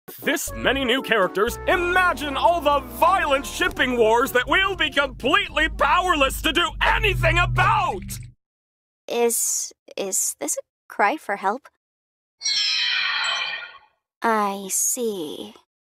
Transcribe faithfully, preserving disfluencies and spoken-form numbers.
This many new characters, imagine all the violent shipping wars that we'll be completely powerless to do anything about! Is... is this a cry for help? I see.